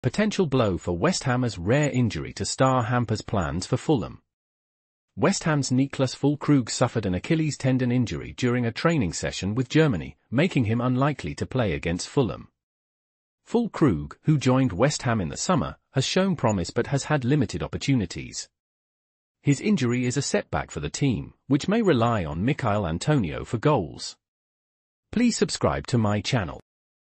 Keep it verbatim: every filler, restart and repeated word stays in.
Potential blow for West Ham's rare injury to star hampers plans for Fulham. West Ham's Niclas Fullkrug suffered an Achilles tendon injury during a training session with Germany, making him unlikely to play against Fulham. Fullkrug, who joined West Ham in the summer, has shown promise but has had limited opportunities. His injury is a setback for the team, which may rely on Michail Antonio for goals. Please subscribe to my channel.